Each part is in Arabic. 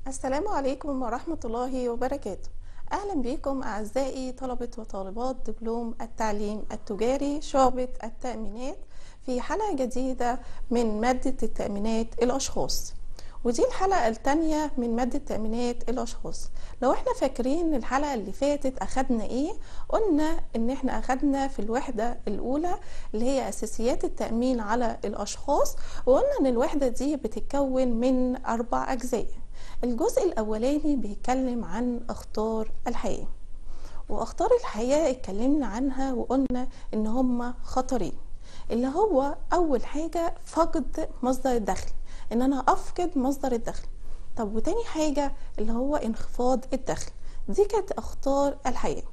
السلام عليكم ورحمة الله وبركاته. أهلا بكم أعزائي طلبة وطالبات دبلوم التعليم التجاري شعبة التأمينات في حلقة جديدة من مادة التأمينات الأشخاص، ودي الحلقة التانية من مادة تأمينات الأشخاص. لو احنا فاكرين الحلقة اللي فاتت أخدنا ايه؟ قلنا ان احنا أخدنا في الوحدة الأولى اللي هي أساسيات التأمين على الأشخاص، وقلنا ان الوحدة دي بتتكون من 4 أجزاء. الجزء الأولاني بيتكلم عن أخطار الحياة، وأخطار الحياة اتكلمنا عنها وقلنا إن هما خطرين، اللي هو أول حاجة فقد مصدر الدخل، إن أنا أفقد مصدر الدخل. طب وتاني حاجة اللي هو انخفاض الدخل. دي كانت أخطار الحياة.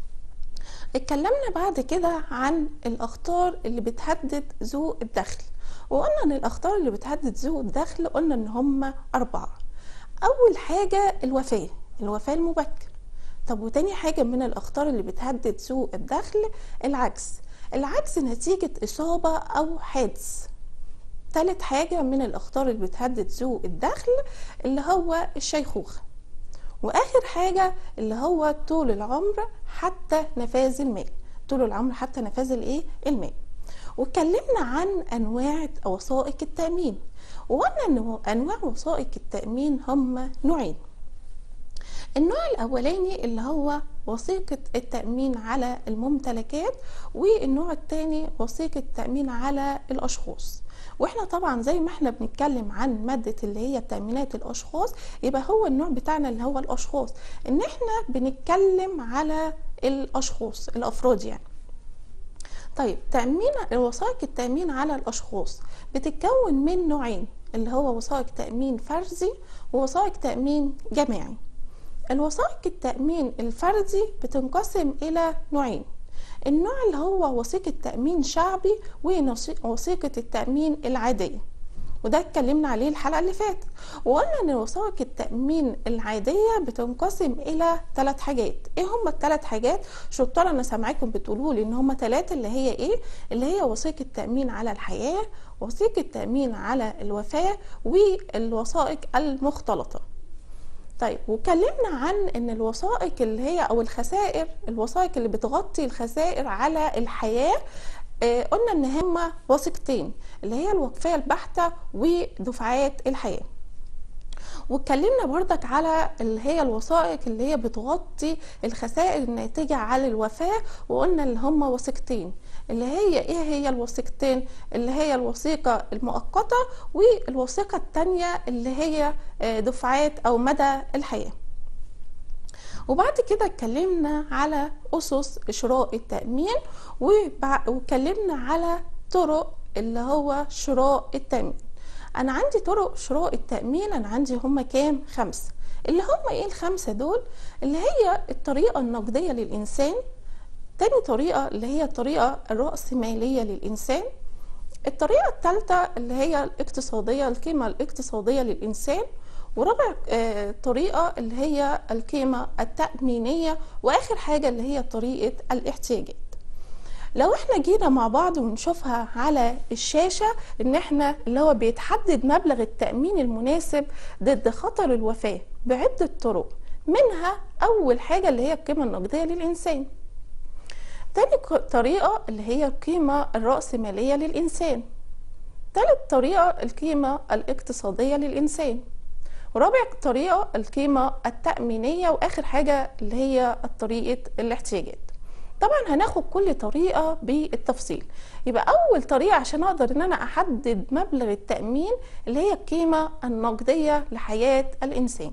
اتكلمنا بعد كده عن الأخطار اللي بتهدد ذو الدخل، وقلنا إن الأخطار اللي بتهدد ذو الدخل قلنا إن هما 4. أول حاجة الوفاة المبكر. طب وتاني حاجة من الأخطار اللي بتهدد ذو الدخل العجز نتيجة إصابة أو حادث. تالت حاجة من الأخطار اللي بتهدد ذو الدخل اللي هو الشيخوخة. وآخر حاجة اللي هو طول العمر حتى نفاذ المال. طول العمر حتى نفاذ المال. واتكلمنا عن أنواع وثائق التأمين، وقلنا أن أنواع وثائق التأمين هم نوعين. النوع الأولاني اللي هو وثيقة التأمين على الممتلكات، والنوع الثاني وثيقة التأمين على الأشخاص. واحنا طبعا زي ما احنا بنتكلم عن مادة اللي هي تأمينات الأشخاص، يبقى هو النوع بتاعنا اللي هو الأشخاص، ان احنا بنتكلم على الأشخاص الأفراد يعني. طيب وثائق التأمين على الأشخاص بتتكون من نوعين، اللي هو وثائق تأمين فردي ووثائق تأمين جماعي. الوثائق التأمين الفردي بتنقسم إلى نوعين. النوع اللي هو وثيقة تأمين شعبي ووثيقة التأمين العادية، وده اتكلمنا عليه الحلقة اللي فاتت. وقلنا ان وثائق التأمين العادية بتنقسم الى 3 حاجات. ايه هم ال3 حاجات؟ شطار انا سامعاكم بتقولوا لي ان هم 3، اللي هي ايه؟ اللي هي وثيقة التأمين على الحياة، وثيقة التأمين على الوفاة، والوثائق المختلطة. طيب، وكلمنا عن ان الوثائق اللي هي او الخسائر، الوثائق اللي بتغطي الخسائر على الحياة، قلنا ان هما وثيقتين، اللي هي الوقفية البحتة ودفعات الحياة. واتكلمنا برضك على اللي هي الوثائق اللي هي بتغطي الخسائر الناتجة على الوفاة، وقلنا اللي هما وثيقتين، اللي هي ايه هي الوثيقتين؟ اللي هي الوثيقة المؤقتة، والوثيقة التانية اللي هي دفعات او مدى الحياة. وبعد كده اتكلمنا على أسس شراء التأمين، واتكلمنا على طرق اللي هو شراء التأمين. أنا عندي طرق شراء التأمين، أنا عندي هما كام؟ 5. اللي هما إيه ال5 دول؟ اللي هي الطريقة النقدية للإنسان، تاني طريقة اللي هي الطريقة الرأسمالية للإنسان، الطريقة الثالثة اللي هي الاقتصادية، القيمة الاقتصادية للإنسان، ورابع طريقة اللي هي القيمة التأمينية، وآخر حاجة اللي هي طريقة الاحتياجات. لو احنا جينا مع بعض ونشوفها على الشاشة، ان احنا اللي هو بيتحدد مبلغ التأمين المناسب ضد خطر الوفاة بعدة طرق، منها أول حاجة اللي هي القيمة النقدية للإنسان، تاني طريقة اللي هي القيمة الرأسمالية للإنسان، تالت طريقة القيمة الاقتصادية للإنسان، ورابع طريقة القيمة التأمينية، وآخر حاجة اللي هي طريقة الاحتياجات. طبعا هناخد كل طريقة بالتفصيل. يبقى أول طريقة عشان أقدر إن أنا أحدد مبلغ التأمين اللي هي القيمة النقدية لحياة الإنسان.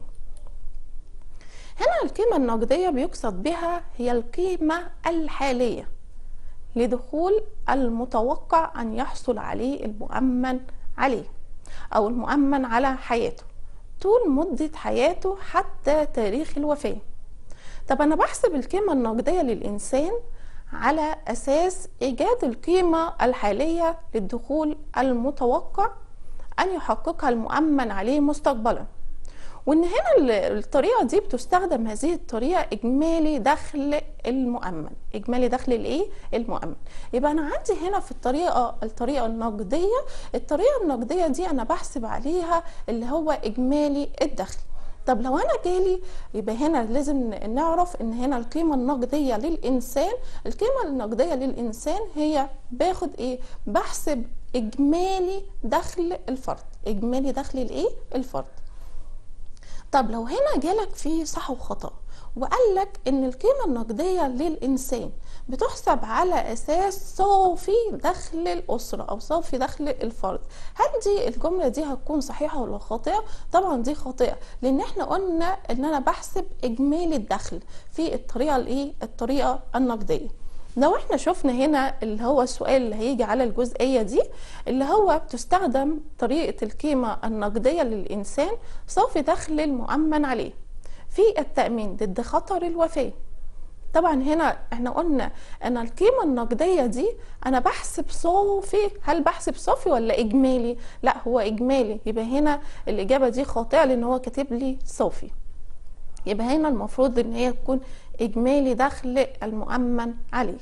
هنا القيمة النقدية بيقصد بها هي القيمة الحالية لدخول المتوقع أن يحصل عليه المؤمن عليه أو المؤمن على حياته طول مدة حياته حتى تاريخ الوفاة. طب أنا بحسب القيمة النقدية للإنسان على أساس إيجاد القيمة الحالية للدخول المتوقع أن يحققها المؤمن عليه مستقبلا. وإن هنا الطريقة دي بتستخدم هذه الطريقة إجمالي دخل المؤمن، إجمالي دخل الإيه؟ المؤمن. يبقى أنا عندي هنا في الطريقة النقدية، الطريقة النقدية دي أنا بحسب عليها اللي هو إجمالي الدخل. طب لو انا جالي، يبقى هنا لازم نعرف ان هنا القيمة النقدية للإنسان، القيمة النقدية للإنسان هي باخد ايه؟ بحسب إجمالي دخل الفرد، إجمالي دخل الايه؟ الفرد. طب لو هنا جالك فيه صح وخطأ وقال لك ان القيمة النقدية للإنسان بتحسب على أساس صافي دخل الأسرة أو صافي دخل الفرد، هل دي الجملة دي هتكون صحيحة ولا خاطئة؟ طبعا دي خاطئة، لأن احنا قلنا ان أنا بحسب إجمالي الدخل في الطريقة الايه؟ الطريقة النقدية. لو احنا شفنا هنا اللي هو السؤال اللي هيجي على الجزئية دي، اللي هو بتستخدم طريقة القيمة النقدية للإنسان صافي دخل المؤمن عليه في التأمين ضد خطر الوفاة. طبعا هنا احنا قلنا ان القيمة النقدية دي انا بحسب صافي، هل بحسب صافي ولا اجمالي؟ لا، هو اجمالي، يبقى هنا الاجابة دي خاطئة لان هو كاتب لي صافي. يبقى هنا المفروض ان هي تكون اجمالي دخل المؤمن عليه.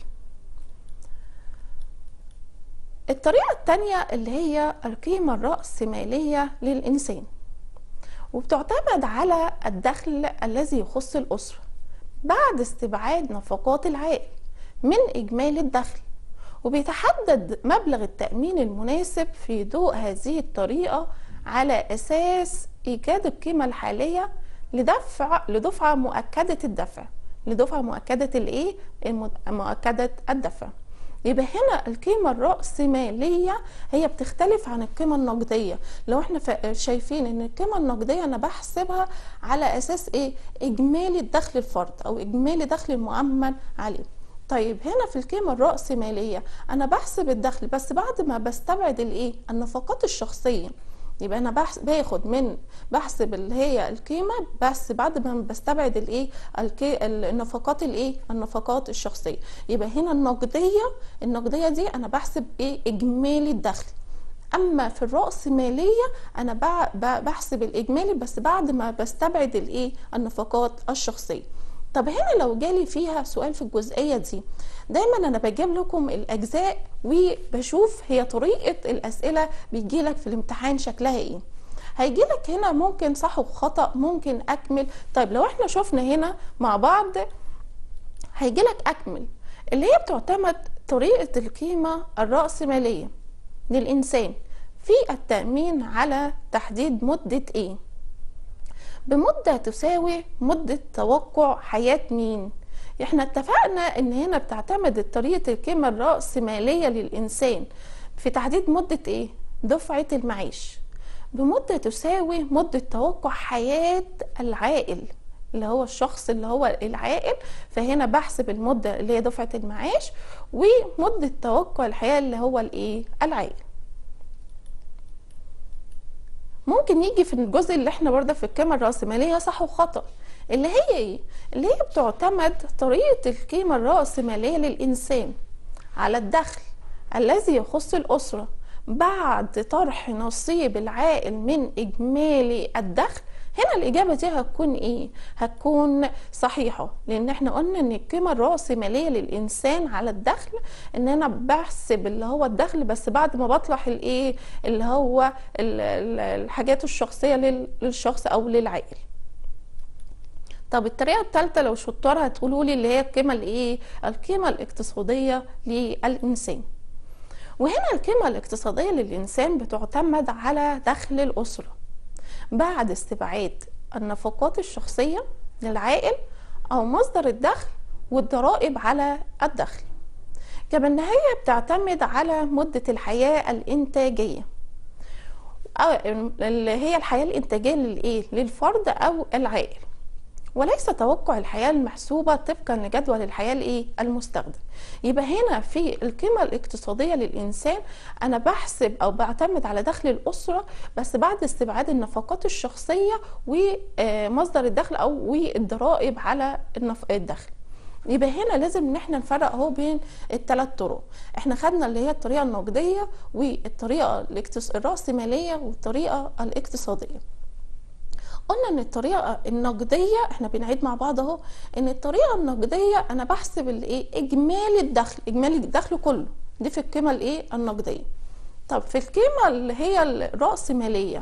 الطريقة التانية اللي هي القيمة الرأسمالية للإنسان، وبتعتمد على الدخل الذي يخص الأسرة بعد استبعاد نفقات العائل من إجمالي الدخل، وبيتحدد مبلغ التأمين المناسب في ضوء هذه الطريقة على أساس إيجاد القيمة الحالية لدفعة مؤكدة الدفع، لدفعة مؤكدة الإيه؟ مؤكدة الدفع. يبقى هنا القيمة الرأسمالية هي بتختلف عن القيمة النقدية. لو احنا شايفين ان القيمة النقدية انا بحسبها على اساس ايه؟ اجمالي دخل الفرد او اجمالي دخل المؤمن عليه. طيب هنا في القيمة الرأسمالية انا بحسب الدخل بس بعد ما بستبعد الايه؟ النفقات الشخصية. يبقى انا بحسب اللي هي القيمه بس بعد ما بستبعد الايه؟ النفقات الايه؟ النفقات الشخصيه. يبقى هنا النقديه دي انا بحسب ايه؟ اجمالي الدخل. اما في الرأسماليه انا بحسب الاجمالي بس بعد ما بستبعد الايه؟ النفقات الشخصيه. طب هنا لو جالي فيها سؤال في الجزئية دي، دايما انا بجيب لكم الاجزاء وبشوف هي طريقة الاسئلة بيجيلك في الامتحان شكلها ايه. هيجيلك هنا ممكن صح وخطأ، ممكن اكمل. طيب لو احنا شفنا هنا مع بعض هيجيلك اكمل، اللي هي بتعتمد طريقة القيمة الرأسمالية للإنسان في التأمين على تحديد مدة ايه؟ بمدة تساوي مدة توقع حياة مين؟ احنا اتفقنا ان هنا بتعتمد طريقة القيمة الرأسمالية للإنسان في تحديد مدة ايه؟ دفعة المعيش بمدة تساوي مدة توقع حياة العائل، اللي هو الشخص اللي هو العائل. فهنا بحسب المدة اللي هي دفعة المعاش ومدة توقع الحياة اللي هو الايه؟ العائل. ممكن يجي في الجزء اللي احنا برضه في القيمة الرأسمالية صح وخطأ، اللي هي ايه؟ اللي هي بتعتمد طريقة القيمة الرأسمالية للإنسان على الدخل الذي يخص الأسرة بعد طرح نصيب العائل من إجمالي الدخل. هنا الإجابة دي هتكون ايه؟ هتكون صحيحة، لأن احنا قلنا ان القيمة الرأسمالية للإنسان على الدخل ان انا بحسب اللي هو الدخل بس بعد ما بطرح الايه؟ اللي هو الحاجات الشخصية للشخص او للعائل. طب الطريقة الثالثة لو شطار هتقولوا لي اللي هي القيمة الايه؟ القيمة الاقتصادية للإنسان. وهنا القيمة الاقتصادية للإنسان بتعتمد على دخل الأسرة بعد استبعاد النفقات الشخصية للعائل أو مصدر الدخل والضرائب على الدخل. كمان هي بتعتمد على مدة الحياة الإنتاجية اللي هي الحياة الإنتاجية للإيه؟ للفرد أو العائل، وليس توقع الحياة المحسوبة طبقا لجدول الحياة الايه؟ المستخدم. يبقى هنا في القيمة الاقتصادية للإنسان أنا بحسب أو بعتمد على دخل الأسرة بس بعد استبعاد النفقات الشخصية ومصدر الدخل أو والضرائب على الدخل. يبقى هنا لازم ان احنا نفرق اهو بين الثلاث طرق. احنا خدنا اللي هي الطريقة النقدية والطريقة الرأسمالية والطريقة الاقتصادية. قلنا ان الطريقه النقديه احنا بنعيد مع بعض اهو ان الطريقه النقديه انا بحسب الايه؟ اجمالي الدخل، اجمالي الدخل كله، دي في القيمه الايه؟ النقديه. طب في القيمه اللي هي الرأسماليه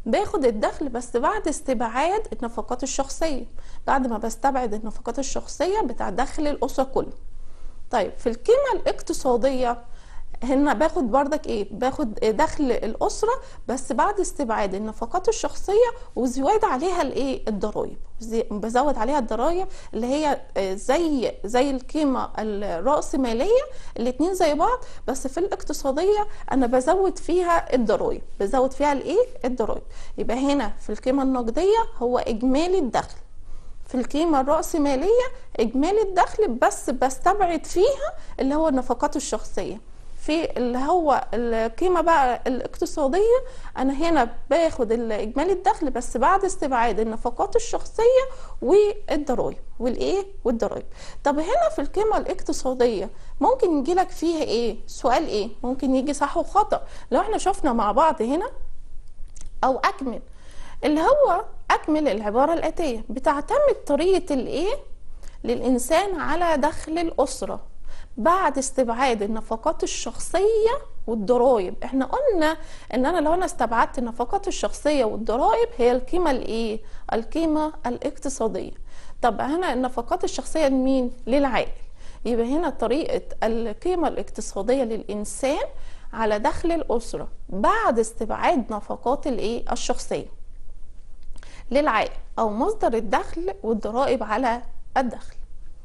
باخد الدخل بس بعد استبعاد النفقات الشخصية، بعد ما بستبعد النفقات الشخصية بتاع دخل الأسرة كله. طيب في القيمة الاقتصادية هنا باخد بردك ايه، باخد دخل الأسرة بس بعد استبعاد النفقات الشخصية وزيادة عليها الايه، الضرايب، بزود عليها الضرايب اللي هي زي القيمة الرأسمالية، الاتنين زي بعض، بس في الاقتصادية انا بزود فيها الضرايب، بزود فيها الايه، الضرايب. يبقى هنا في القيمة النقدية هو إجمالي الدخل، في القيمة الرأسمالية إجمالي الدخل بس بستبعد فيها اللي هو النفقات الشخصية. في اللي هو القيمة بقى الاقتصادية أنا هنا باخد إجمالي الدخل بس بعد استبعاد النفقات الشخصية والضرايب والضرايب. طب هنا في القيمة الاقتصادية ممكن يجيلك فيها إيه؟ سؤال إيه؟ ممكن يجي صح وخطأ. لو احنا شفنا مع بعض هنا أو أكمل، اللي هو أكمل العبارة الآتية، بتعتمد طريقة الإيه للإنسان على دخل الأسرة بعد استبعاد النفقات الشخصية والضرائب. احنا قلنا ان انا لو انا استبعدت النفقات الشخصية والضرائب هي القيمة الايه، القيمة الاقتصادية. طب هنا النفقات الشخصية لمين؟ للعائل. يبقى هنا طريقة القيمة الاقتصادية للإنسان على دخل الأسرة بعد استبعاد نفقات الايه الشخصية للعائل، او مصدر الدخل والضرائب على الدخل.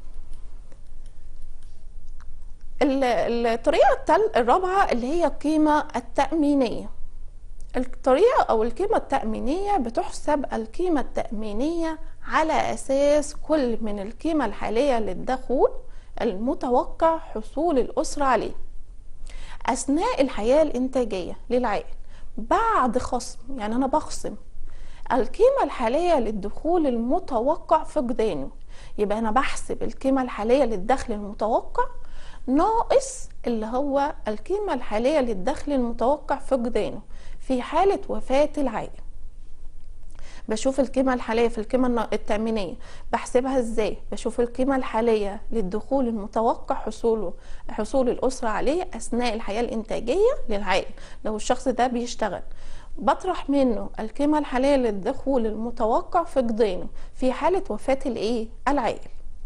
الطريقة الرابعة اللي هي القيمة التأمينية. الطريقة أو القيمة التأمينية بتحسب القيمة التأمينية على أساس كل من القيمة الحالية للدخول المتوقع حصول الأسرة عليه أثناء الحياة الإنتاجية للعائل بعد خصم، يعني أنا بخصم القيمة الحالية للدخول المتوقع فقدانه. يبقى أنا بحسب القيمة الحالية للدخل المتوقع ناقص اللي هو القيمة الحالية للدخل المتوقع فقدانه في حالة وفاة العائل. بشوف القيمة الحالية في القيمة التأمينية بحسبها ازاي؟ بشوف القيمة الحالية للدخول المتوقع حصول الأسرة عليه أثناء الحياة الإنتاجية للعائل لو الشخص ده بيشتغل، بطرح منه القيمة الحالية للدخول المتوقع فقدانه في حالة وفاة الايه؟ العائل.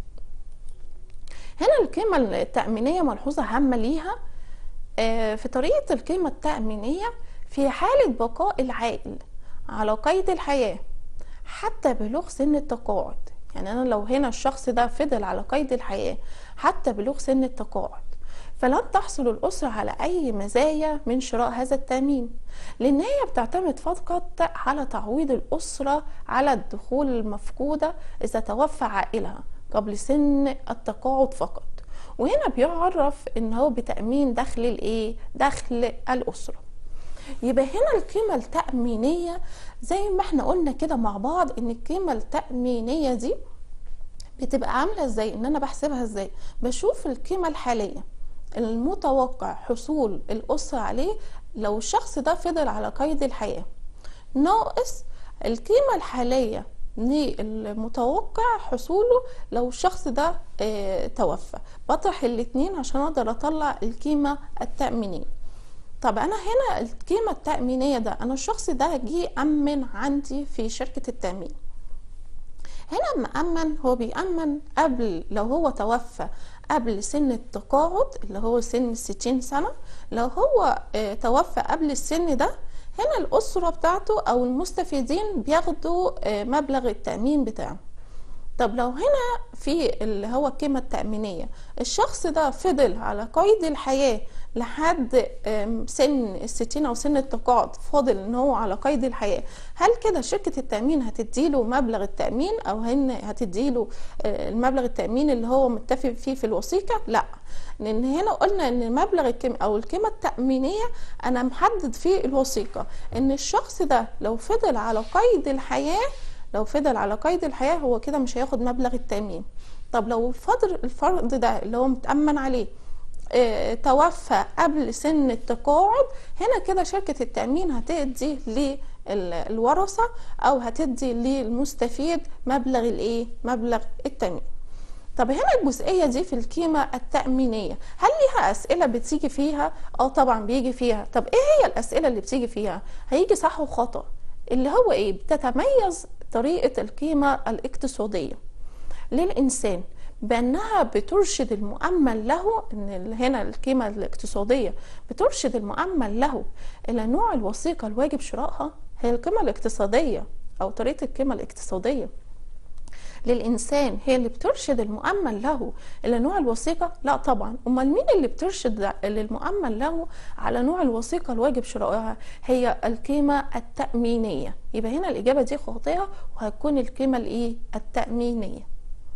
هنا القيمة التأمينية ملحوظة هامة ليها في طريقة القيمة التأمينية في حالة بقاء العائل على قيد الحياة حتى بلوغ سن التقاعد. يعني أنا لو هنا الشخص ده فضل على قيد الحياة حتى بلوغ سن التقاعد فلن تحصل الأسرة على أي مزايا من شراء هذا التأمين، لأن هي بتعتمد فقط على تعويض الأسرة على الدخول المفقودة إذا توفى عائلها قبل سن التقاعد فقط. وهنا بيعرف ان هو بتأمين دخل الايه؟ دخل الأسرة. يبقى هنا القيمة التأمينية زي ما احنا قلنا كده مع بعض ان القيمة التأمينية دي بتبقى عاملة ازاي، ان انا بحسبها ازاي؟ بشوف القيمة الحالية المتوقع حصول الأسرة عليه لو الشخص ده فضل على قيد الحياة ناقص القيمة الحالية للمتوقع حصوله لو الشخص ده توفى. بطرح الاتنين عشان اقدر اطلع القيمة التأمينية. طب انا هنا القيمة التأمينية ده انا الشخص ده جه امن عندي في شركة التأمين. هنا مأمن هو بيأمن قبل، لو هو توفى قبل سن التقاعد اللي هو سن 60 سنة، لو هو توفى قبل السن ده هنا الأسرة بتاعته أو المستفيدين بياخدوا مبلغ التأمين بتاعه. طب لو هنا في اللي هو القيمة التأمينية الشخص ده فضل على قيد الحياة لحد سن 60 أو سن التقاعد، فاضل ان هو على قيد الحياة، هل كده شركة التأمين هتديله مبلغ التأمين أو هتديله المبلغ التأمين اللي هو متفق فيه في الوثيقة؟ لا، لان هنا قلنا ان مبلغ او القيمة التأمينية انا محدد في الوثيقة ان الشخص ده لو فضل على قيد الحياة، لو فضل على قيد الحياة هو كده مش هياخد مبلغ التأمين. طب لو الفرد ده اللي هو متأمن عليه توفى قبل سن التقاعد، هنا كده شركة التأمين هتدي للورثة او هتدي للمستفيد مبلغ الايه؟ مبلغ التأمين. طب هنا الجزئية دي في القيمة التأمينية هل ليها أسئلة بتيجي فيها؟ طبعا بيجي فيها. طب ايه هي الأسئلة اللي بتيجي فيها؟ هيجي صح وخطأ. اللي هو ايه؟ بتتميز طريقة القيمة الاقتصادية للإنسان بأنها بترشد المؤمن له، إن هنا القيمة الاقتصادية بترشد المؤمن له إلى نوع الوثيقة الواجب شرائها. هي القيمة الاقتصادية أو طريقة القيمة الاقتصادية للإنسان هي اللي بترشد المؤمن له إلى نوع الوثيقة؟ لا طبعا. أمال مين اللي بترشد للمؤمن له على نوع الوثيقة الواجب شرائها؟ هي القيمة التأمينية. يبقى هنا الإجابة دي خاطئة، وهتكون القيمة الإيه؟ التأمينية.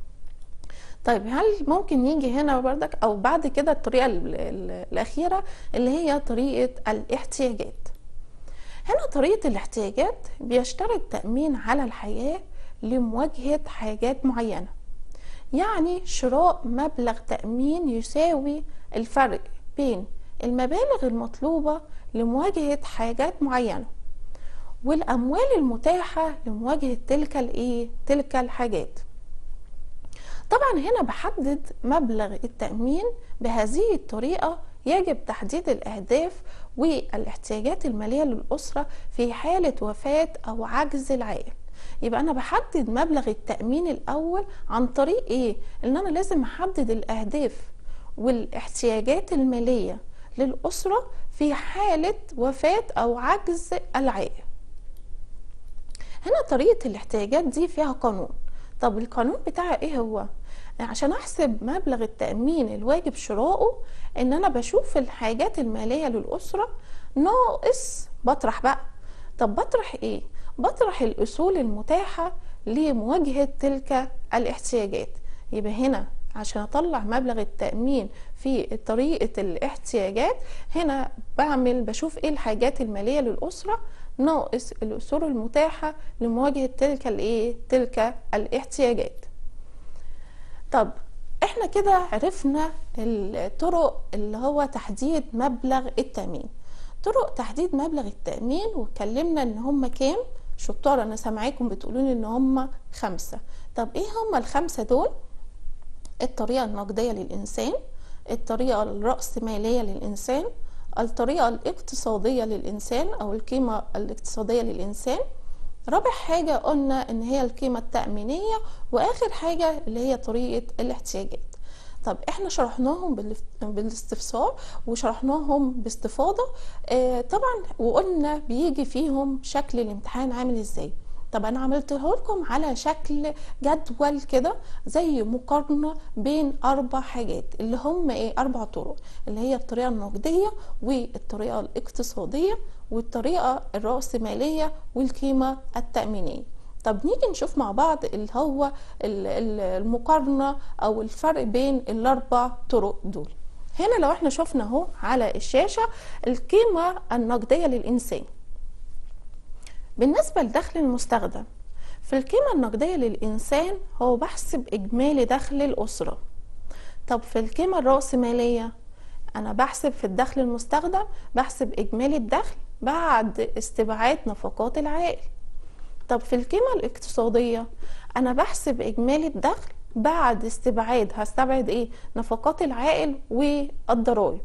طيب هل ممكن يجي هنا بردك أو بعد كده الطريقة الأخيرة اللي هي طريقة الاحتياجات؟ هنا طريقة الاحتياجات بيشترط تأمين على الحياة لمواجهة حاجات معينة، يعني شراء مبلغ تأمين يساوي الفرق بين المبالغ المطلوبة لمواجهة حاجات معينة والأموال المتاحة لمواجهة تلك الحاجات. طبعا هنا بحدد مبلغ التأمين بهذه الطريقة. يجب تحديد الأهداف والاحتياجات المالية للأسرة في حالة وفاة أو عجز العائل. يبقى أنا بحدد مبلغ التأمين الأول عن طريق إيه؟ إن أنا لازم أحدد الأهداف والاحتياجات المالية للأسرة في حالة وفاة أو عجز العائل. هنا طريقة الاحتياجات دي فيها قانون. طب القانون بتاعها إيه هو؟ عشان أحسب مبلغ التأمين الواجب شراؤه، إن أنا بشوف الحاجات المالية للأسرة ناقص بطرح بقى. طب بطرح إيه؟ بطرح الأصول المتاحة لمواجهة تلك الاحتياجات. يبقى هنا عشان أطلع مبلغ التأمين في طريقة الاحتياجات، هنا بشوف إيه الحاجات المالية للأسرة ناقص الأصول المتاحة لمواجهة تلك الاحتياجات. طب احنا كده عرفنا الطرق اللي هو تحديد مبلغ التأمين. طرق تحديد مبلغ التأمين واتكلمنا ان هم كام؟ شطار، انا سامعاكم بتقولون ان هم 5. طب ايه هم ال5 دول؟ الطريقة النقدية للإنسان، الطريقة الرأسمالية للإنسان، الطريقة الاقتصادية للإنسان أو القيمة الاقتصادية للإنسان، رابع حاجة قلنا ان هي القيمة التأمينية، واخر حاجة اللي هي طريقة الاحتياجات. طب احنا شرحناهم بالاستفسار وشرحناهم باستفاضة طبعا، وقلنا بيجي فيهم شكل الامتحان عامل ازاي. طب انا عملته لكم على شكل جدول كده زي مقارنة بين 4 حاجات اللي هم ايه؟ 4 طرق، اللي هي الطريقة النقدية والطريقة الاقتصادية والطريقة الرأسمالية والقيمة التأمينية. طب نيجي نشوف مع بعض اللي هو المقارنة او الفرق بين ال4 طرق دول. هنا لو احنا شفنا اهو على الشاشة القيمة النقدية للإنسان. بالنسبة لدخل المستخدم، في القيمة النقدية للإنسان هو بحسب إجمالي دخل الأسرة. طب في القيمة الرأسمالية أنا بحسب في الدخل المستخدم بحسب إجمالي الدخل بعد استبعاد نفقات العائل. طب في القيمة الاقتصادية أنا بحسب إجمالي الدخل بعد هستبعد إيه؟ نفقات العائل والضرائب.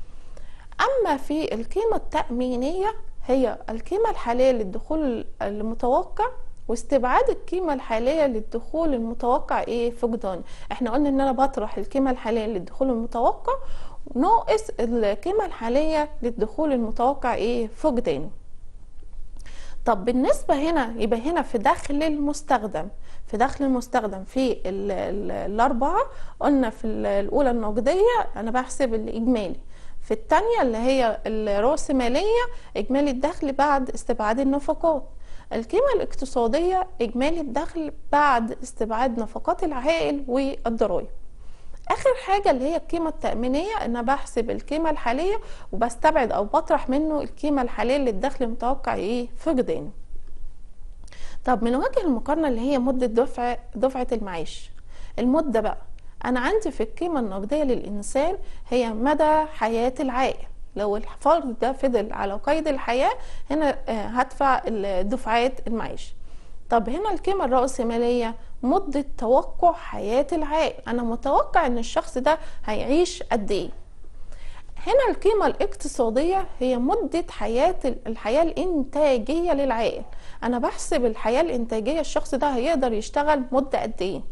أما في القيمة التأمينية هي القيمة الحالية للدخول المتوقع واستبعاد القيمة الحالية للدخول المتوقع فقدان. احنا قلنا ان انا بطرح القيمة الحالية للدخول المتوقع ناقص القيمة الحالية للدخول المتوقع فقدانه. طب بالنسبة هنا يبقى هنا في دخل المستخدم في ال4 قلنا في الأولى النقدية أنا بحسب الإجمالي، في الثانية اللي هي الرأسمالية إجمالي الدخل بعد استبعاد النفقات، القيمة الاقتصادية إجمالي الدخل بعد استبعاد نفقات العائل والضرائب. اخر حاجة اللي هي القيمة التأمينية انا بحسب القيمة الحالية وبستبعد او بطرح منه القيمة الحالية للدخل المتوقع فقدانه. طب من وجه المقارنة اللي هي مدة دفعة المعيش، المدة بقى انا عندي في القيمة النقدية للإنسان هي مدى حياة العائل. لو الفرد ده فضل على قيد الحياة هنا هدفع دفعات المعيش. طب هنا القيمة الرأسمالية مدة توقع حياة العائل، أنا متوقع إن الشخص ده هيعيش قد إيه. هنا القيمة الاقتصادية هي مدة الحياة الإنتاجية للعائل. أنا بحسب الحياة الإنتاجية، الشخص ده هيقدر يشتغل مدة قد إيه.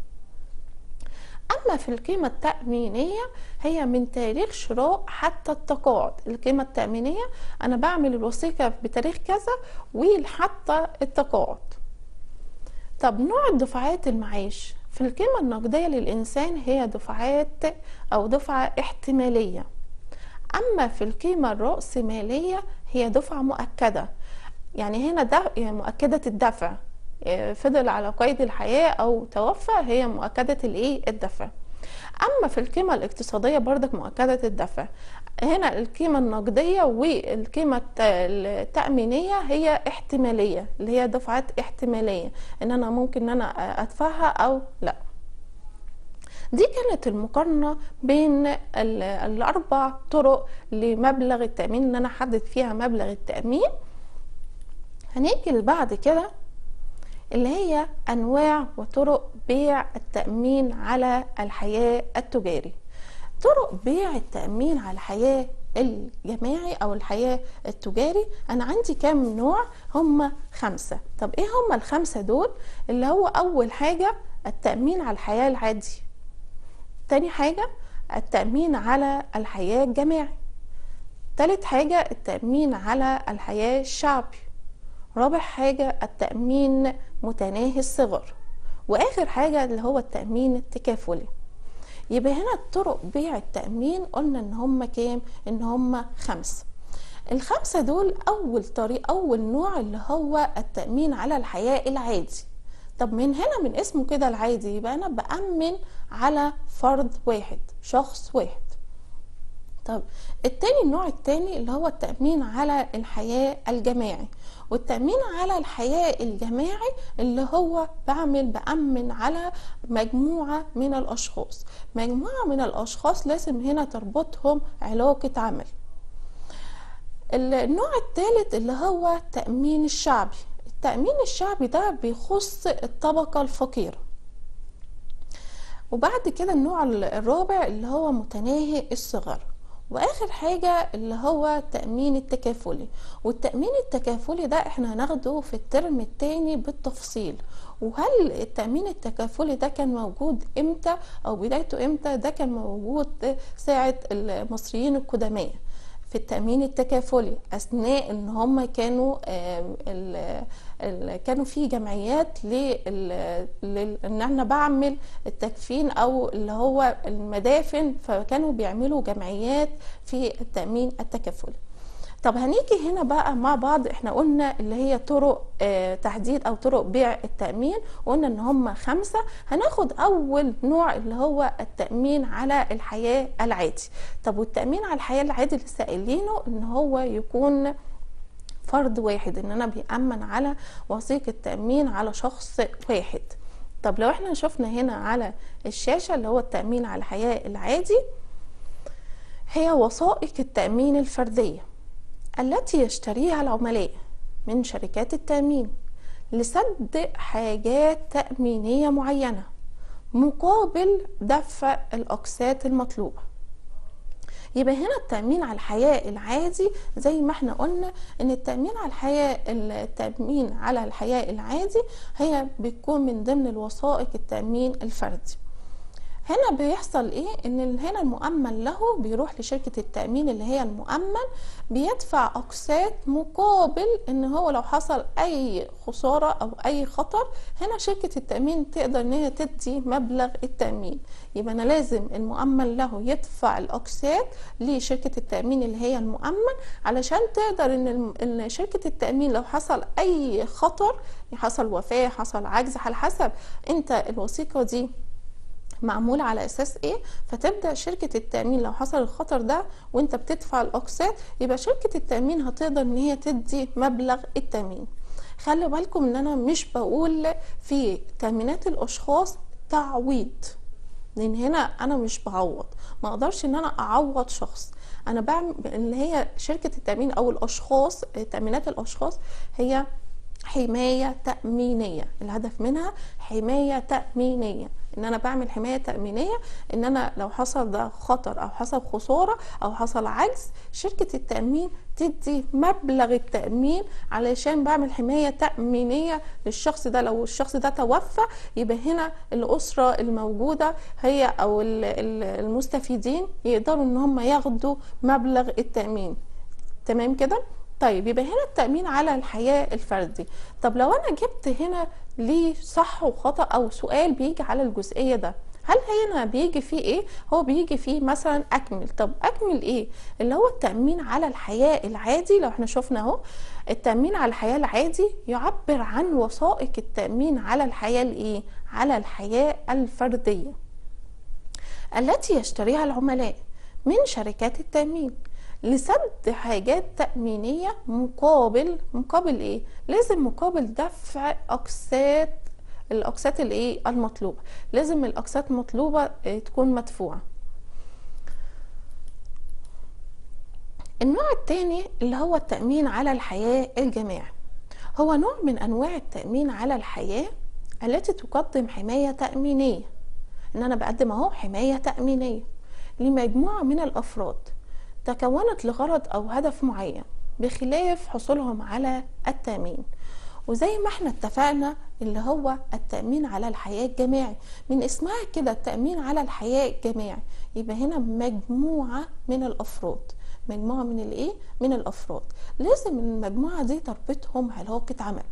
أما في القيمة التأمينية هي من تاريخ شراء حتى التقاعد. القيمة التأمينية أنا بعمل الوثيقة بتاريخ كذا وحتى التقاعد. طب نوع دفعات المعاش في القيمة النقدية للإنسان هي دفعات أو دفعة احتمالية. أما في القيمة الرأسمالية هي دفعة مؤكدة، يعني هنا ده يعني مؤكدة الدفع، فضل على قيد الحياة أو توفى، هي مؤكدة الدفع. أما في القيمة الاقتصادية برضك مؤكدة الدفع. هنا القيمة النقدية والقيمة التأمينية هي احتمالية، اللي هي دفعات احتمالية ان انا ممكن ان انا ادفعها او لا. دي كانت المقارنة بين الاربع طرق لمبلغ التأمين، ان انا احدد فيها مبلغ التأمين. هنيجي بعد كده اللي هي انواع وطرق بيع التأمين على الحياة التجاري. طرق بيع التأمين على الحياة الجماعي او الحياة التجاري انا عندي كام نوع؟ هم 5. طب ايه هم ال5 دول؟ اللي هو اول حاجة التأمين على الحياة العادي، تاني حاجة التأمين على الحياة الجماعي، تالت حاجة التأمين على الحياة الشعبي، رابع حاجة التأمين متناهي الصغر، واخر حاجة اللي هو التأمين التكافلي. يبقى هنا طرق بيع التأمين قلنا ان هم كام؟ ان هم 5. ال5 دول اول طريق، اول نوع اللي هو التأمين على الحياة العادي. طب من هنا من اسمه كده العادي، يبقى انا بأمن على فرد واحد، شخص واحد. طب النوع التاني اللي هو التأمين على الحياة الجماعي. والتأمين على الحياة الجماعي اللي هو بأمن على مجموعة من الأشخاص. مجموعة من الأشخاص لازم هنا تربطهم علاقة عمل. النوع الثالث اللي هو التأمين الشعبي. التأمين الشعبي ده بيخص الطبقة الفقيرة. وبعد كده النوع الرابع اللي هو متناهي الصغر. واخر حاجة اللي هو التأمين التكافلي. والتأمين التكافلي ده احنا هناخده في الترم الثاني بالتفصيل. وهل التأمين التكافلي ده كان موجود امتى او بدايته امتى؟ ده كان موجود ساعة المصريين القدماء في التأمين التكافلي، اثناء ان هم كانوا كانوا في جمعيات ان انا بعمل التكفين او اللي هو المدافن، فكانوا بيعملوا جمعيات في التأمين التكافلي. طب هنيجي هنا بقى مع بعض، احنا قلنا اللي هي طرق تحديد او طرق بيع التأمين، قلنا ان هم 5. هناخد اول نوع اللي هو التأمين على الحياة العادي. طب والتأمين على الحياة العادي اللي سائلينه ان هو يكون فرد واحد، ان انا بيأمن على وثيقة تأمين على شخص واحد. طب لو احنا شفنا هنا على الشاشة اللي هو التأمين على الحياة العادي، هي وثائق التأمين الفردية التي يشتريها العملاء من شركات التأمين لسد حاجات تأمينية معينة مقابل دفع الأقساط المطلوبة. يبقى هنا التأمين على الحياة العادي زي ما احنا قلنا ان التأمين على الحياة العادي هي بتكون من ضمن الوثائق التأمين الفردي. هنا بيحصل ايه؟ ان هنا المؤمن له بيروح لشركة التأمين اللي هي المؤمن، بيدفع اقساط مقابل ان هو لو حصل اي خسارة او اي خطر، هنا شركة التأمين تقدر ان هي تدي مبلغ التأمين. يبقى انا لازم المؤمن له يدفع الاقساط لشركة التأمين اللي هي المؤمن، علشان تقدر ان شركة التأمين لو حصل اي خطر، حصل وفاة، حصل عجز، على حسب انت الوثيقة دي معمول على اساس ايه، فتبدا شركه التامين لو حصل الخطر ده وانت بتدفع الاقساط، يبقى شركه التامين هتقدر ان هي تدي مبلغ التامين. خلي بالكم ان انا مش بقول في تامينات الاشخاص تعويض، لان هنا انا مش بعوض، ما اقدرش ان انا اعوض شخص. انا بعمل اللي هي شركه التامين او الاشخاص، تامينات الاشخاص هي حمايه تامينيه، الهدف منها حمايه تامينيه، ان انا بعمل حماية تأمينية، ان انا لو حصل ده خطر او حصل خسارة او حصل عجز، شركة التأمين تدي مبلغ التأمين علشان بعمل حماية تأمينية للشخص ده. لو الشخص ده توفى يبقى هنا الأسرة الموجودة هي او المستفيدين يقدروا ان هم ياخدوا مبلغ التأمين. تمام كده؟ طيب يبقى هنا التأمين على الحياة الفردي. طب لو انا جبت هنا ليه صح وخطأ او سؤال بيجي على الجزئية ده، هل هنا بيجي فيه ايه؟ هو بيجي فيه مثلا اكمل. طب اكمل ايه؟ اللي هو التأمين على الحياة العادي. لو احنا شفنا اهو التأمين على الحياة العادي يعبر عن وثائق التأمين على الحياة الايه؟ على الحياة الفردية التي يشتريها العملاء من شركات التأمين لسد حاجات تأمينية مقابل ايه؟ لازم مقابل دفع الأقساط الايه؟ المطلوبة. لازم الأقساط المطلوبة تكون مدفوعة. النوع الثاني اللي هو التأمين على الحياة الجماعي، هو نوع من أنواع التأمين على الحياة التي تقدم حماية تأمينية. ان انا بقدم اهو حماية تأمينية لمجموعة من الافراد تكونت لغرض او هدف معين بخلاف حصولهم على التأمين. وزي ما احنا اتفقنا اللي هو التأمين على الحياة الجماعي، من اسمها كده التأمين على الحياة الجماعي، يبقى هنا مجموعة من الافراد. مجموعة من الايه؟ من الافراد. لازم المجموعة دي تربطهم علاقة عمل.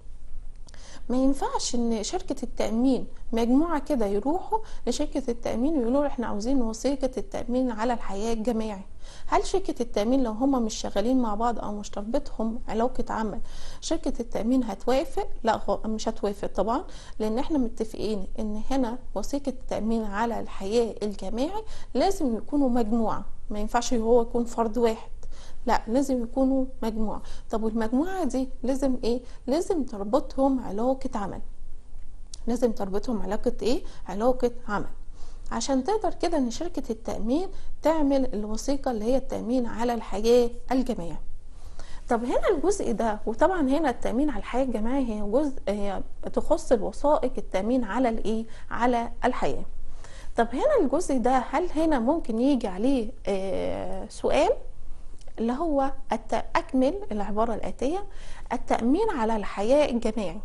ما ينفعش ان شركة التأمين مجموعة كده يروحوا لشركة التأمين ويقولوا احنا عاوزين وثيقة التأمين على الحياة الجماعي. هل شركة التأمين لو هما مش شغالين مع بعض او مش تربطهم علاقة عمل شركة التأمين هتوافق؟ لا مش هتوافق طبعا، لان احنا متفقين ان هنا وثيقة التأمين على الحياة الجماعي لازم يكونوا مجموعة، ما ينفعش هو يكون فرد واحد، لا لازم يكونوا مجموعة. طب والمجموعة دي لازم ايه؟ لازم تربطهم علاقة عمل. لازم تربطهم علاقة ايه؟ علاقة عمل، عشان تقدر كده ان شركة التأمين تعمل الوثيقة اللي هي التأمين على الحياة الجماعي. طب هنا الجزء ده، وطبعا هنا التأمين على الحياة الجماعي هي جزء هي تخص الوثائق التأمين على الايه؟ على الحياة. طب هنا الجزء ده هل هنا ممكن يجي عليه سؤال اللي هو أكمل العبارة الآتية: التأمين على الحياة الجماعي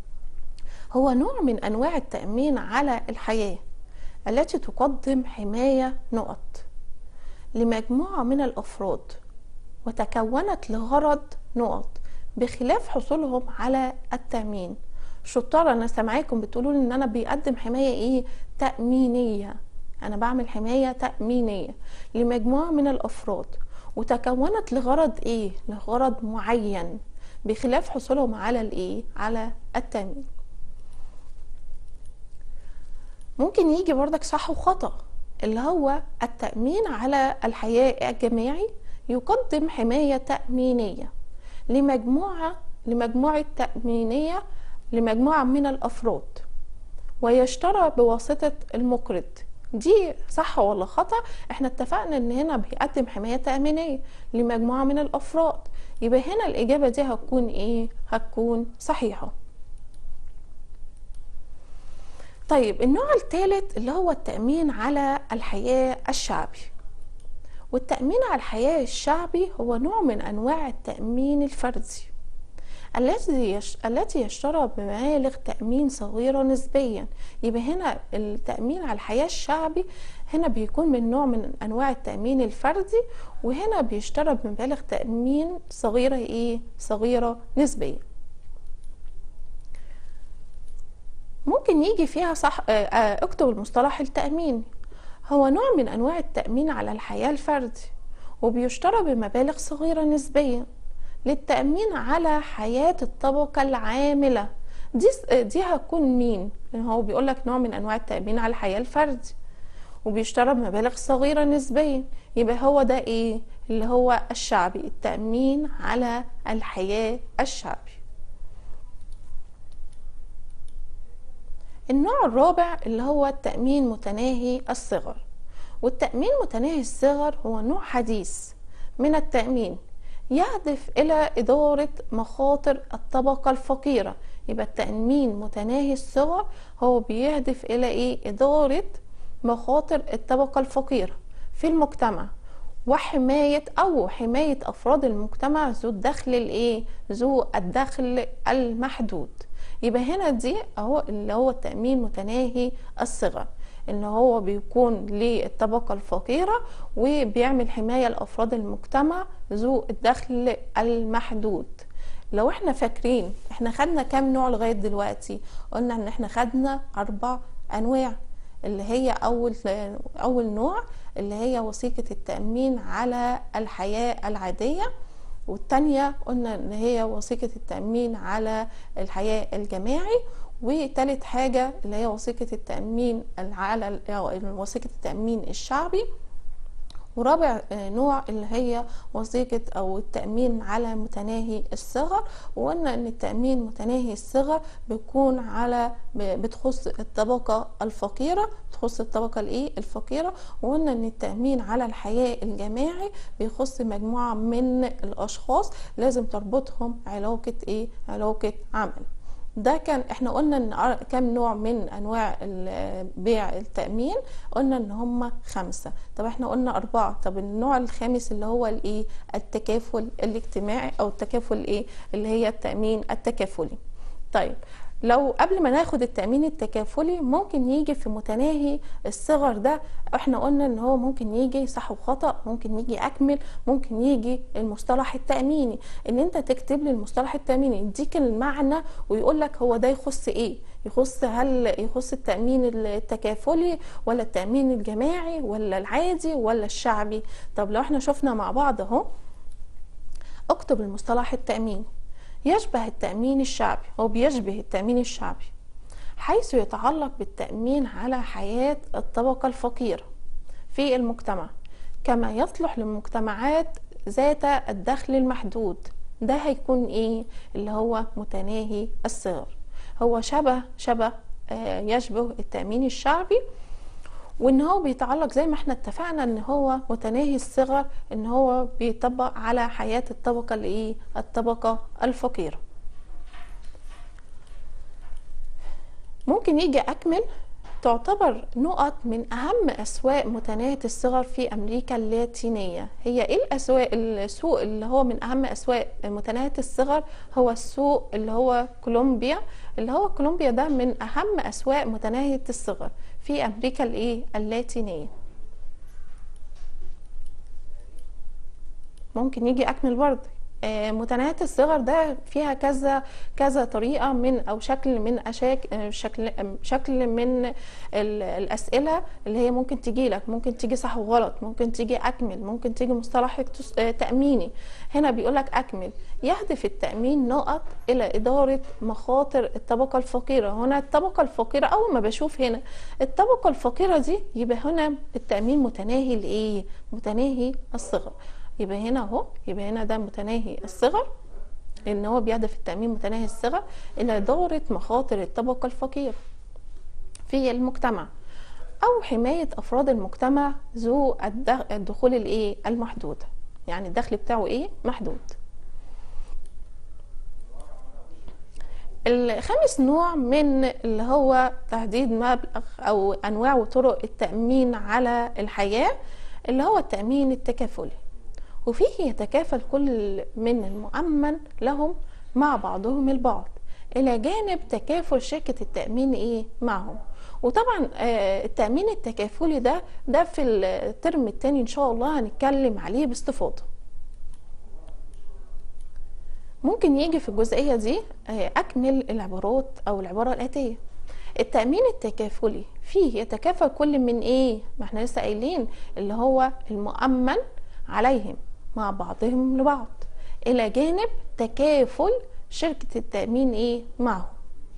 هو نوع من أنواع التأمين على الحياة التي تقدم حماية لمجموعة من الأفراد وتكونت لغرض بخلاف حصولهم على التأمين. شطار، أنا سامعاكم بتقولوا ان انا بيقدم حماية ايه؟ تأمينية. انا بعمل حماية تأمينية لمجموعة من الأفراد وتكونت لغرض ايه؟ لغرض معين بخلاف حصولهم على الايه؟ على التأمين. ممكن يجي بردك صح وخطأ، اللي هو التأمين على الحياة الجماعي يقدم حماية تأمينية لمجموعة تأمينية لمجموعة من الأفراد ويشترى بواسطة المقرض. دي صح ولا خطأ؟ احنا اتفقنا ان هنا بيقدم حماية تأمينية لمجموعة من الأفراد، يبقى هنا الإجابة دي هتكون ايه؟ هتكون صحيحة. طيب النوع الثالث اللي هو التأمين على الحياة الشعبي. والتأمين على الحياة الشعبي هو نوع من أنواع التأمين الفردي التي يشترى بمبالغ تأمين صغيرة نسبيا. يبقى هنا التأمين على الحياة الشعبي هنا بيكون من نوع من أنواع التأمين الفردي، وهنا بيشترى بمبالغ تأمين صغيرة ايه؟ صغيرة نسبيا. ممكن يجي فيها صح اكتب المصطلح التأمين هو نوع من أنواع التأمين على الحياة الفردي وبيشترى بمبالغ صغيرة نسبيا للتأمين على حياة الطبقة العاملة. دي هتكون مين؟ هو بيقولك نوع من أنواع التأمين على الحياة الفردي وبيشترى بمبالغ صغيرة نسبيا، يبقى هو ده ايه؟ اللي هو الشعبي، التأمين على الحياة الشعبي. النوع الرابع اللي هو التأمين متناهي الصغر. والتأمين متناهي الصغر هو نوع حديث من التأمين يهدف إلى إدارة مخاطر الطبقة الفقيرة. يبقى التأمين متناهي الصغر هو بيهدف إلى إيه؟ إدارة مخاطر الطبقة الفقيرة في المجتمع، حماية أفراد المجتمع ذو الدخل الإيه؟ ذو الدخل المحدود. يبقى هنا دي أهو اللي هو التأمين متناهي الصغر، ان هو بيكون للطبقة الفقيرة وبيعمل حماية لأفراد المجتمع ذو الدخل المحدود. لو احنا فاكرين احنا خدنا كام نوع لغاية دلوقتي؟ قلنا ان احنا خدنا 4 أنواع، اللي هي أول نوع اللي هي وثيقة التأمين على الحياة العادية، والتانية قلنا ان هي وثيقة التأمين على الحياة الجماعي، وتالت حاجة اللي هي وثيقة التأمين على وثيقة التأمين الشعبي، ورابع نوع اللي هي وثيقة أو التأمين على متناهي الصغر. وقلنا إن التأمين متناهي الصغر بتخص الطبقة الفقيرة، الفقيرة. وقلنا إن التأمين على الحياة الجماعي بيخص مجموعة من الأشخاص لازم تربطهم علاقة عمل. ده كان احنا قلنا ان كام نوع من انواع بيع التأمين؟ قلنا ان هم 5. طب احنا قلنا 4. طب النوع الخامس اللي هو التكافل الاجتماعي او التكافل اللي هي التأمين التكافلي. طيب لو قبل ما ناخد التأمين التكافلي ممكن يجي في متناهي الصغر ده، احنا قلنا ان هو ممكن يجي صح وخطأ، ممكن يجي اكمل، ممكن يجي المصطلح التأميني، ان انت تكتب لي المصطلح التأميني يديك المعنى ويقول لك هو ده يخص ايه، هل يخص التأمين التكافلي ولا التأمين الجماعي ولا العادي ولا الشعبي. طب لو احنا شفنا مع بعض اهو، اكتب المصطلح التأميني. يشبه التأمين الشعبي، أو بيشبه التأمين الشعبي حيث يتعلق بالتأمين على حياة الطبقة الفقيرة في المجتمع، كما يصلح للمجتمعات ذات الدخل المحدود. ده هيكون اللي هو متناهي الصغر، هو يشبه التأمين الشعبي، وان هو بيتعلق زي ما احنا اتفقنا ان هو متناهي الصغر، ان هو بيطبق على حياة الطبقة الفقيرة. ممكن يجي اكمل. تعتبر نقط من اهم اسواق متناهية الصغر في امريكا اللاتينية. هي ايه السوق اللي هو من اهم اسواق متناهية الصغر؟ هو السوق اللي هو كولومبيا. كولومبيا ده من اهم اسواق متناهية الصغر في امريكا اللاتينية. ممكن يجي اكمل برضه. متناهية الصغر ده فيها كذا طريقة او شكل من الاسئلة اللي هي ممكن تجي لك، ممكن تيجي صح وغلط، ممكن تيجي اكمل، ممكن تيجي مصطلح تأميني. هنا بيقول لك اكمل. يهدف التأمين نقط الى ادارة مخاطر الطبقة الفقيرة. هنا الطبقة الفقيرة، اول ما بشوف هنا الطبقة الفقيرة دي يبقى هنا التأمين متناهي متناهي الصغر. يبقى هنا ده متناهي الصغر، ان هو بيهدف التأمين متناهي الصغر الى إدارة مخاطر الطبقة الفقيرة في المجتمع، او حماية افراد المجتمع ذو الدخول المحدود، يعني الدخل بتاعه محدود. الخامس نوع من اللي هو تحديد مبلغ او انواع وطرق التأمين على الحياة اللي هو التأمين التكافلي، وفيه يتكافل كل من المؤمن لهم مع بعضهم البعض الى جانب تكافل شركة التأمين معهم. وطبعا التأمين التكافلي ده في الترم الثاني ان شاء الله هنتكلم عليه باستفاضة. ممكن يجي في الجزئية دي اكمل العبارات او العبارة الآتية: التأمين التكافلي فيه يتكافل كل من ما احنا لسه قايلين اللي هو المؤمن عليهم مع بعضهم لبعض الى جانب تكافل شركة التأمين معهم.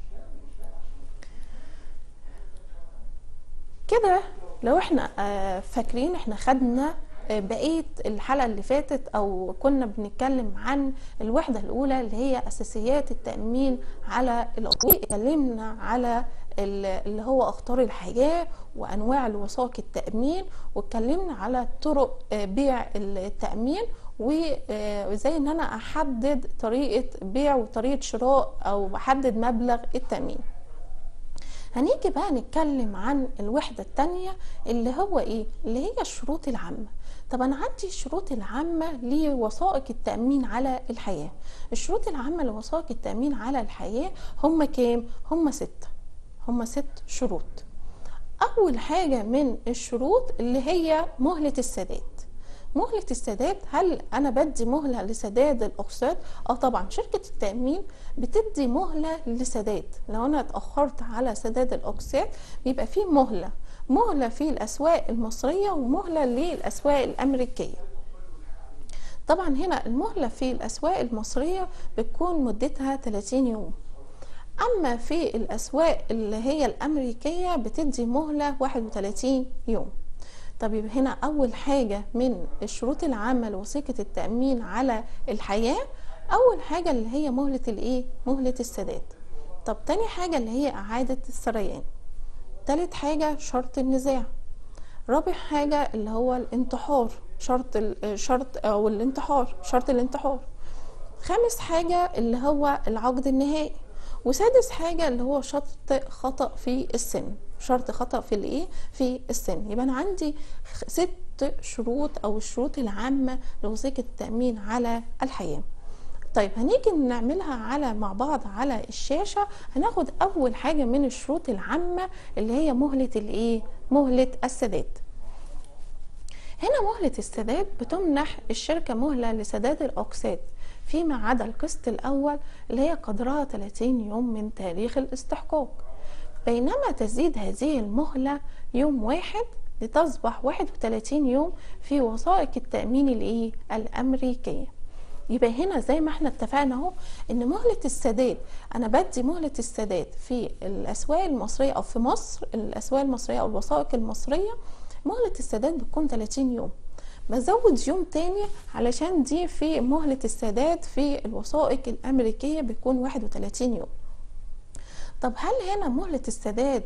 كده لو احنا فاكرين احنا خدنا بقية الحلقة اللي فاتت او كنا بنتكلم عن الوحدة الاولى اللي هي اساسيات التأمين على الأطفال. اتكلمنا على اللي هو اخطار الحياة وانواع الوثائق التأمين، واتكلمنا على طرق بيع التأمين، وازاي ان انا احدد طريقة بيع وطريقة شراء او احدد مبلغ التأمين. هنيجي بقى نتكلم عن الوحدة التانية اللي هو ايه، اللي هي الشروط العامة. طب انا عندي الشروط العامة لوثائق التأمين على الحياة. الشروط العامة لوثائق التأمين على الحياة هم كام؟ هم 6. هم 6 شروط. اول حاجة من الشروط اللي هي مهلة السداد. مهلة السداد، هل انا بدي مهلة لسداد الاقساط؟ طبعا شركة التأمين بتدي مهلة لسداد. لو انا اتأخرت على سداد الاقساط بيبقى فيه مهلة في الاسواق المصرية ومهلة للاسواق الامريكية. طبعا هنا المهلة في الاسواق المصرية بتكون مدتها 30 يوم، اما في الاسواق اللي هي الامريكية بتدي مهلة 31 يوم. طب يبقى هنا اول حاجة من الشروط العامة لوثيقة التأمين على الحياة، اول حاجة اللي هي مهلة الايه؟ مهلة السداد. طب تاني حاجة اللي هي اعادة السريان. تالت حاجة شرط النزاع. رابع حاجة اللي هو الانتحار، شرط الانتحار. خامس حاجة اللي هو العقد النهائي. وسادس حاجة اللي هو شرط خطأ في السن. شرط خطأ في الايه؟ في السن. يبقى انا عندي 6 شروط او الشروط العامة لوثيقة التأمين على الحياة. طيب هنيجي نعملها مع بعض على الشاشة. هناخد اول حاجة من الشروط العامة اللي هي مهلة الايه؟ مهلة السداد. هنا مهلة السداد بتمنح الشركة مهلة لسداد الأقساط فيما عدا القسط الأول اللي هي قدرها 30 يوم من تاريخ الاستحقاق، بينما تزيد هذه المهلة يوم واحد لتصبح 31 يوم في وثائق التأمين الايه؟ الأمريكية. يبقى هنا زي ما احنا اتفقنا اهو ان مهلة السداد، انا بدي مهلة السداد في الأسواق المصرية او في مصر، الأسواق المصرية او الوثائق المصرية مهلة السداد بتكون 30 يوم، بزود يوم تاني علشان دي في مهلة السداد في الوثائق الأمريكية بتكون 31 يوم. طب هل هنا مهلة السداد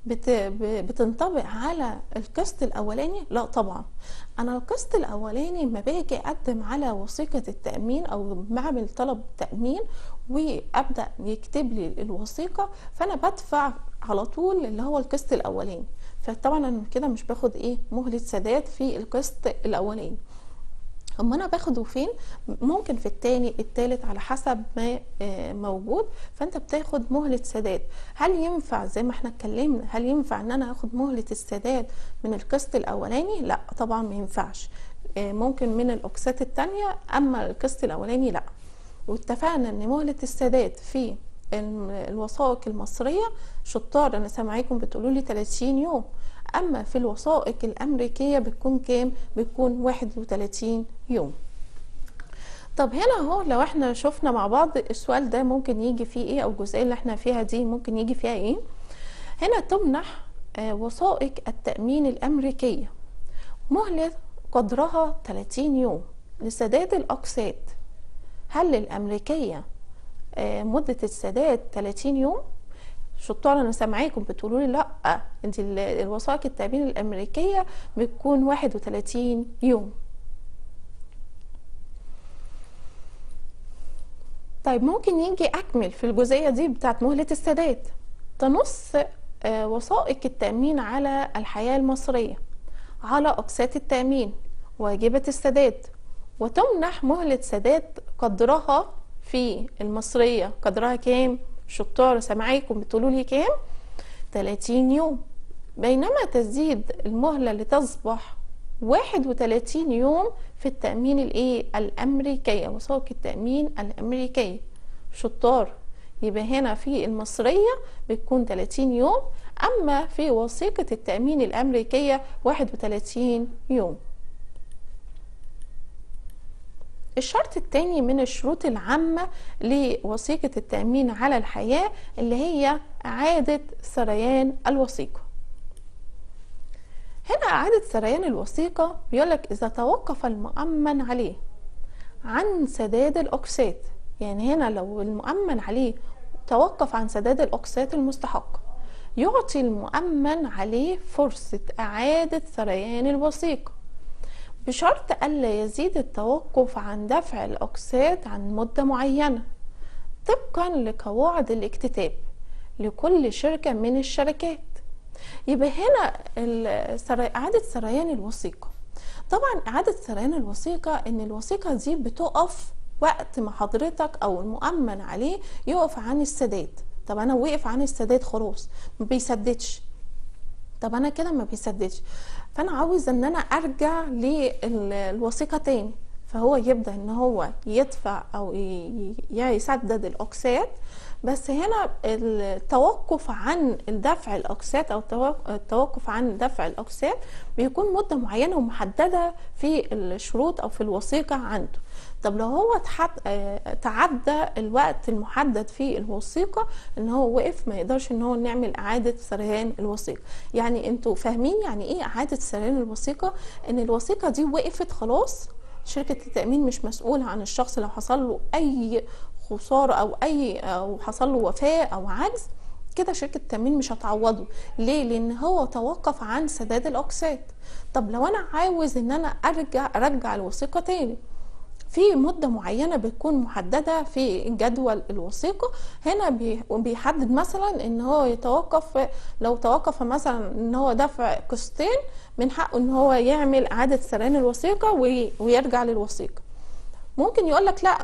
بتنطبق على القسط الأولاني؟ لا طبعا. أنا القسط الأولاني ما باجي أقدم على وثيقة التأمين أو بعمل طلب تأمين وأبدأ يكتب لي الوثيقة، فأنا بدفع على طول اللي هو القسط الأولاني، فطبعا أنا كده مش باخد مهلة سداد في القسط الأولاني. اما انا باخده فين؟ ممكن في التاني التالت على حسب ما موجود، فانت بتاخد مهلة سداد. هل ينفع زي ما احنا اتكلمنا، هل ينفع ان انا اخد مهلة السداد من القسط الاولاني؟ لا طبعا ما ينفعش. ممكن من الاقساط التانية، اما القسط الاولاني لا. واتفقنا ان مهلة السداد في الوثائق المصرية شطار، انا سامعاكم بتقولوا لي 30 يوم، اما في الوثائق الامريكيه بتكون كام؟ بتكون 31 يوم. طب هنا اهو لو احنا شفنا مع بعض السؤال ده ممكن يجي فيه ايه، او الجزئيه اللي احنا فيها دي ممكن يجي فيها ايه. هنا تمنح وثائق التأمين الامريكيه مهله قدرها 30 يوم لسداد الاقساط. هل الامريكيه مده السداد 30 يوم؟ شطار، انا سامعاكم بتقولوا لي لا، انت الوثائق التأمين الامريكيه بتكون 31 يوم. طيب ممكن يجي اكمل في الجزئيه دي بتاعت مهله السداد. تنص وثائق التأمين على الحياه المصريه على اقساط التأمين واجبه السداد، وتمنح مهله سداد قدرها في المصريه قدرها كام؟ شطار، سامعاكم بتقولوا لي كام؟ 30 يوم، بينما تزيد المهلة لتصبح 31 يوم في التأمين الأمريكية، وثائق التأمين الأمريكية. شطار، يبقى هنا في المصرية بتكون 30 يوم، أما في وثيقة التأمين الأمريكية 31 يوم. الشرط الثاني من الشروط العامة لوثيقة التأمين على الحياة اللي هي إعادة سريان الوثيقة. هنا إعادة سريان الوثيقة بيقولك إذا توقف المؤمن عليه عن سداد الأقساط، يعني هنا لو المؤمن عليه توقف عن سداد الأقساط المستحقة، يعطي المؤمن عليه فرصة إعادة سريان الوثيقة، بشرط ألا يزيد التوقف عن دفع الأقساط عن مدة معينة طبقا لقواعد الاكتتاب لكل شركة من الشركات. يبقى هنا إعادة سريان الوثيقة. طبعا إعادة سريان الوثيقة إن الوثيقة دي بتقف وقت ما حضرتك أو المؤمن عليه يقف عن السداد. طب أنا وقف عن السداد خلاص ما بيسددش، طب أنا كده ما بيسددش، فأنا عاوز إن أنا أرجع للوثيقة تاني، فهو يبدأ إن هو يدفع أو يسدد الأقساط. بس هنا التوقف عن دفع الأقساط أو التوقف عن دفع الأقساط بيكون مدة معينة ومحددة في الشروط أو في الوثيقة عنده. طب لو هو تعدى الوقت المحدد في الوثيقة ان هو وقف، ما يقدرش ان هو نعمل اعادة سريان الوثيقة. يعني انتوا فاهمين يعني ايه اعادة سريان الوثيقة؟ ان الوثيقة دي وقفت خلاص، شركة التأمين مش مسؤولة عن الشخص لو حصل له اي خسارة او حصل له وفاة او عجز، كده شركة التأمين مش هتعوضه. ليه؟ لان هو توقف عن سداد الاقساط. طب لو انا عاوز ان انا ارجع الوثيقة تاني في مدة معينة بتكون محددة في جدول الوثيقة، هنا بيحدد مثلا ان هو يتوقف، لو توقف مثلا ان هو دفع قسطين من حقه ان هو يعمل اعادة سريان الوثيقة ويرجع للوثيقة. ممكن يقولك لا،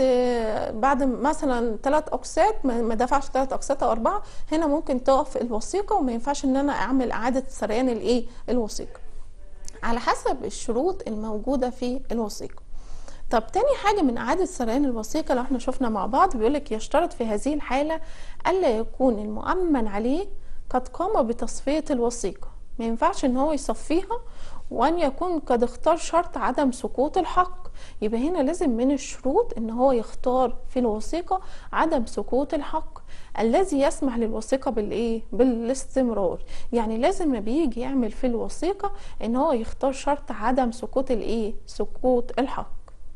بعد مثلا 3 اقساط ما دفعش 3 اقساط او 4، هنا ممكن تقف الوثيقة وما ينفعش ان انا اعمل اعادة سريان الوثيقة، على حسب الشروط الموجودة في الوثيقة. طب تاني حاجة من إعادة سريان الوثيقة لو احنا شفنا مع بعض، بيقولك يشترط في هذه الحالة ألا يكون المؤمن عليه قد قام بتصفية الوثيقة، ما ينفعش ان هو يصفيها، وأن يكون قد اختار شرط عدم سقوط الحق. يبقى هنا لازم من الشروط ان هو يختار في الوثيقة عدم سقوط الحق الذي يسمح للوثيقة بالاستمرار. يعني لازم ما بيجي يعمل في الوثيقة ان هو يختار شرط عدم سقوط سقوط الحق.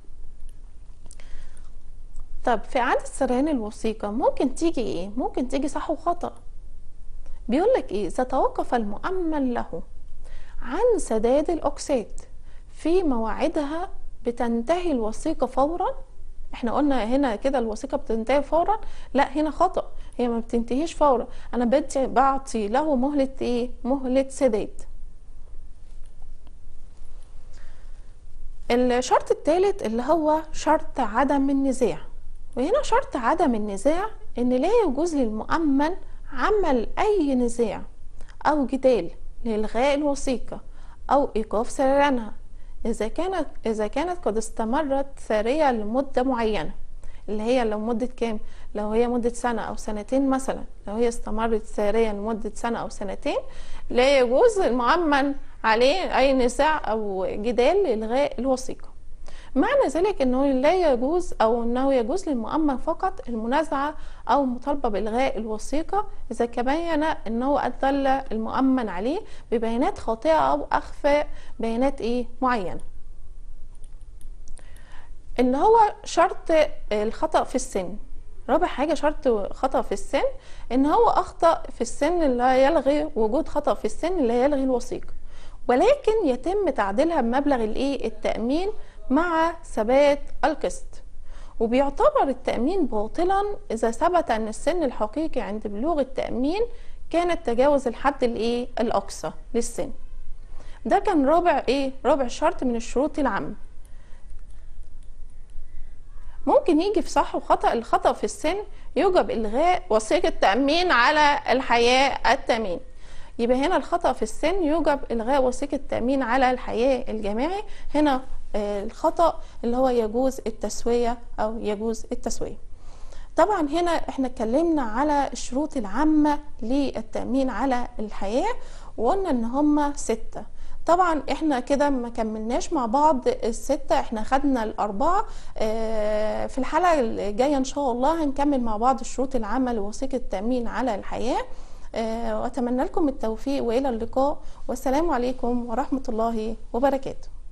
طب في إعادة سريان الوثيقة ممكن تيجي ممكن تيجي صح وخطأ. بيقولك إذا توقف المؤمن له عن سداد الأقساط في مواعيدها بتنتهي الوثيقة فورا. احنا قلنا هنا كده الوثيقة بتنتهي فورا، لا هنا خطأ، هي ما بتنتهيش فورا، أنا بعطي له مهلة مهلة سداد. الشرط الثالث اللي هو شرط عدم النزاع. وهنا شرط عدم النزاع ان لا يجوز للمؤمن عمل اي نزاع او جدال لإلغاء الوثيقة او ايقاف سريانها اذا كانت قد استمرت سارية لمدة معينة، اللي هي لو مدة كام؟ لو هي مدة سنة او سنتين مثلا، لو هي استمرت سارية لمدة سنة او سنتين لا يجوز المؤمن عليه اي نزاع او جدال لإلغاء الوثيقة. معنى ذلك انه لا يجوز او انه يجوز للمؤمن فقط المنازعة او مطالبة بإلغاء الوثيقة اذا تبين انه ادل المؤمن عليه ببيانات خاطئة او اخفاء بيانات معينة. اللي هو شرط الخطأ في السن. رابع حاجة شرط خطأ في السن، ان هو اخطأ في السن اللي يلغي وجود خطأ في السن اللي يلغي الوثيقة، ولكن يتم تعديلها بمبلغ التأمين مع ثبات القسط. وبيعتبر التأمين باطلا إذا ثبت أن السن الحقيقي عند بلوغ التأمين كانت تجاوز الحد الأقصى للسن. ده كان رابع شرط من الشروط العامة. ممكن يجي في صح وخطأ. الخطأ في السن يوجب إلغاء وثيقة تأمين على الحياة التأمين. يبقى هنا الخطأ في السن يوجب إلغاء وثيقة تأمين على الحياة الجامعي. هنا الخطأ اللي هو يجوز التسوية أو يجوز التسوية. طبعا هنا احنا اتكلمنا على الشروط العامة للتأمين على الحياة وقلنا ان هم 6. طبعا احنا كده ما كملناش مع بعض ال6، احنا خدنا ال4. في الحلقة الجاية ان شاء الله هنكمل مع بعض الشروط العامة لوثيقة التأمين على الحياة. واتمنى لكم التوفيق والى اللقاء، والسلام عليكم ورحمة الله وبركاته.